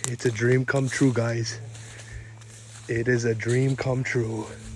It's a dream come true, guys. It is a dream come true.